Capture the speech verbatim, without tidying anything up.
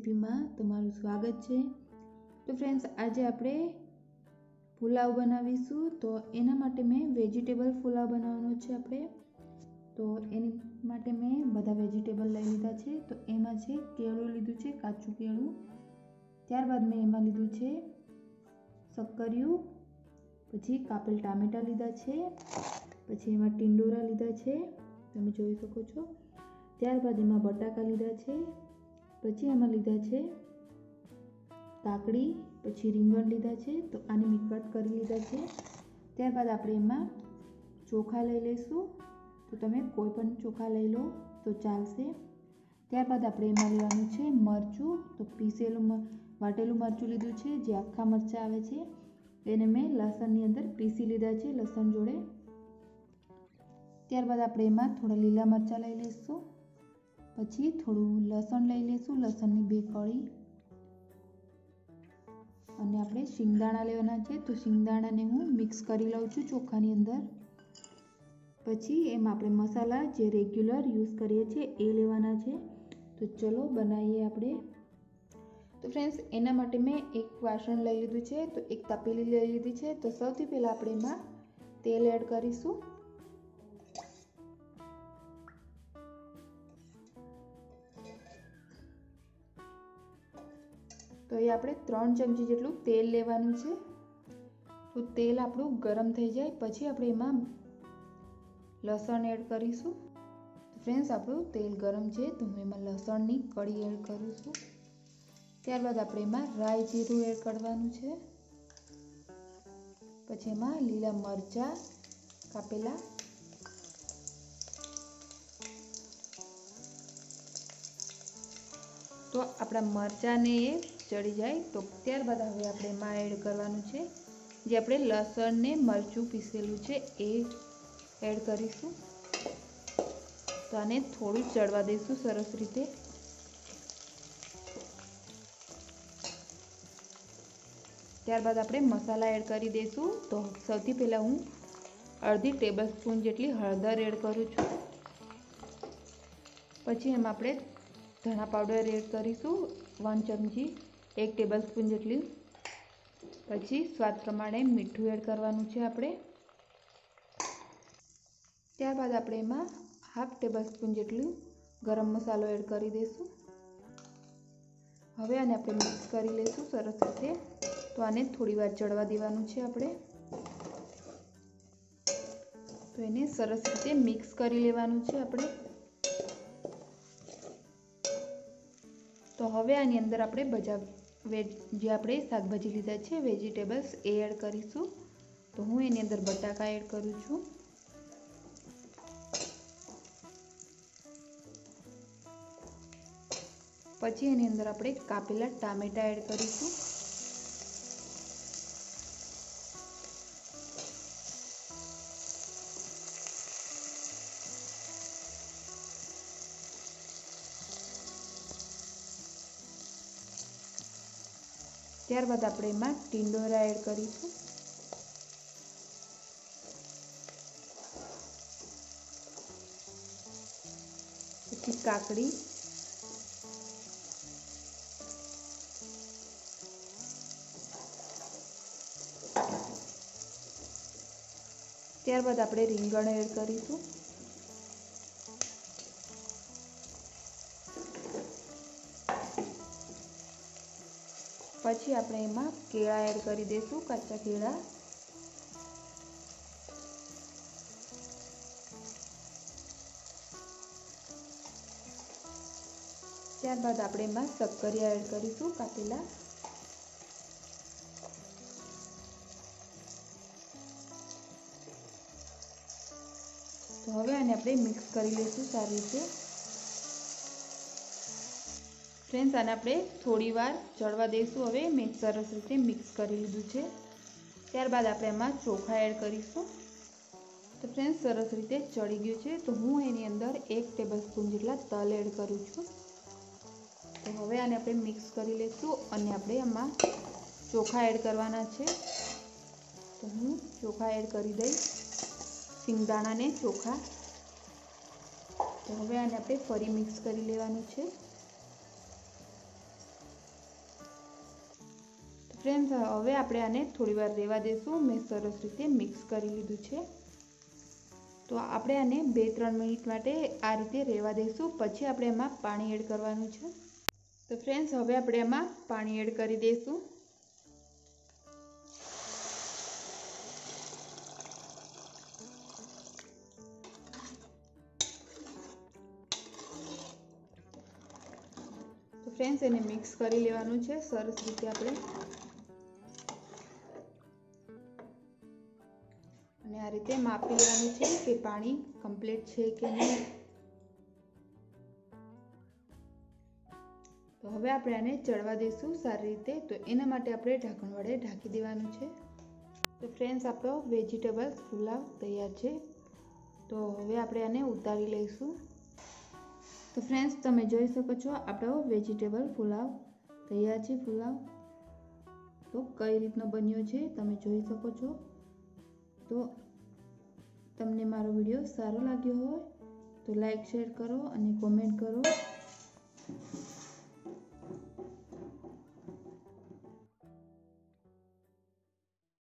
Recipe में तमारुं स्वागत है। तो फ्रेंड्स आज आपणे पुलाव बनावीशुं। तो एना माटे मैं वेजिटेबल पुलाव बनावવાનો छे आपणे। तो एनी माटे मैं बधा वेजिटेबल लई लीधा छे। तो एमां छे केळું लीधुं छे, काचું केळું। त्यारबाद मैं एमां लीधुं छे सक्करिયું, पछी कापेल टामेटा लीधा छे, पछी एमां टींडोरा लीधा छे, तमे जोई शको छो। त्यारबाद एमां बटाका लीधा छे, पछी एमां लीधा छे काकड़ी, पछी રીંગણ लीधा छे। तो आने मैं कट करी लीधा छे। त्यारबाद आपणे एमां चोखा लई लईशुं। तो तमे कोई पण चोखा लई लो तो चालशे। त्यारबाद आपणे एमां लेवानुं छे मरचुं। तो पीसेલું वाटेલું मरचुं लीधुं छे, जे आखा मरचा आवे छे एने मैं लसणनी अंदर पीसी लीधा छे लसण जोड़े। त्यारबाद आपणे एमां थोड़ा लीला मरचा लई लईशुं, पछी थोड़ुं लसण लई लईशुं, लसणनी बे कળી, अने आपणे शिंगदाणा लेवाना छे। तो शिंगदाणाने हूँ मिक्स करी लઉં છું ચોખાની અંદર। पछी एमां आपणे मसाला जे रेग्युलर यूज करीए छे ए लेवाना छे। तो चलो बनावीए आपणे। तो फ्रेंड्स एना माटे मैं एक वासण लई लीधुं छे। तो एक तपेली लई लीधी छे। तो सौथी पहेला आपणे एमां तेल एड करीशुं। तो ये आपणे त्रण चमची जेटલું तेल लेवानुं छे। तो तेल आपणुं गरम थई जाय पछी आपणे एमां लसण एड करीशुं। तो फ्रेंड्स आपणुं तेल गरम छे तो हूँ एमां लसणनी कળી एड करूं छुं। त्यारबाद आपणे एमां राई जीरुं एड करवानुं छे, पछी एमां लीला मरचा कापेला, तो आपणा मरचा ने ए चढ़ी जाए। तो त्यारबाद हवे आपणे एमां एड करवानुं छे जे आपणे लसण ने मरचुं पीसेलुं छे ए एड करीशुं। तो आने थोड़ुं चढ़वा दईशुं सरस रीते। त्यारबाद आपणे मसाला एड करी दईशुं। तो सौथी पहेला हूँ अर्धी टेबल स्पून जेटली हळदर एड करूं छुं, पछी एमां आपणे धणा पाउडर एड करीशुं वन चमची, एक टेबल स्पून जेटली, पछी स्वाद प्रमाणे मीठुं एड करवानुं छे आपणे। त्यारबाद आपणे एमां हाफ टेबल स्पून जेटલું गरम मसालो एड करी दईशुं। हवे आने आपणे मिक्स करी लईशुं सरस रीते। तो आने थोड़ी वार चढ़वा देवानुं छे आपणे। तो एने सरस रीते मिक्स करी लेवानुं छे आपणे। तो हवे आनी अंदर आपणे बधा वेज जे आपणे शाकभाजी लीधा छे वेजिटेबल्स ए एड करीशुं। तो हूँ एनी अंदर बटाका एड करूं छुं, पछी एनी अंदर आपणे कापेला टामेटा एड करीशुं, त्यारबाद आपणे एमां टींडोरा एड करीशुं, पछी काकड़ी, त्यारबाद आपणे રીંગણ एड करीशुं, पछी आपणे एमां केळा एड करी दईशुं, काचा केळा, त्यारबाद आपणे एमां सक्करिया एड करीशुं कापेला, तो हवे आने आपणे मिक्स करी लईशुं सारी रीते। फ्रेंड्स आने आपणे थोड़ी वार चढ़वा दईशुं। हवे मैं सरस रीते मिक्स करी लीधुं छे। त्यारबाद आपणे एमां चोखा एड करीशुं। तो फ्रेंड्स सरस रीते चढ़ी गयुं छे। तो हूँ एनी अंदर एक टेबल स्पून जेटला तल एड करूं छुं। तो हवे आने आपणे मिक्स करी लईशुं अने आपणे आमां चोखा एड करवाना छे। तो हूँ चोखा एड करी दईश, शिंगदाणा ने चोखा। तो हवे आने आपणे फरी मिक्स करी लेवानुं छे। ફ્રેન્ડ્સ હવે આપણે આને થોડી વાર રહેવા દઈશું. મેં સરસ રીતે મિક્સ કરી લીધું છે. તો આપણે આને બે ત્રણ મિનિટ માટે આ રીતે રહેવા દઈશું. પછી આપણે એમાં પાણી એડ કરવાનું છે. તો ફ્રેન્ડ્સ હવે આપણે એમાં પાણી એડ કરી દઈશું. તો ફ્રેન્ડ્સ એને મિક્સ કરી લેવાનું છે સરસ રીતે આપણે. અને આ રીતે માપી લેવાનું છે કે પાણી કમ્પ્લીટ છે કે નહીં. તો હવે આપણે આને ચડવા દઈશું સારી રીતે. તો એના માટે આપણે ઢાંકણ વડે ઢાંકી દેવાનું છે. તો ફ્રેન્ડ્સ આપણો વેજીટેબલ્સ પુલાવ તૈયાર છે. તો હવે આપણે આને ઉતારી લઈશું. તો ફ્રેન્ડ્સ તમે જોઈ શકો છો આપણો વેજીટેબલ પુલાવ તૈયાર છે. પુલાવ તો કઈ રીતનો બન્યો છે તમે જોઈ શકો છો. તો તમને મારો વિડીયો સારો લાગ્યો હોય તો લાઈક શેર કરો અને કોમેન્ટ કરો.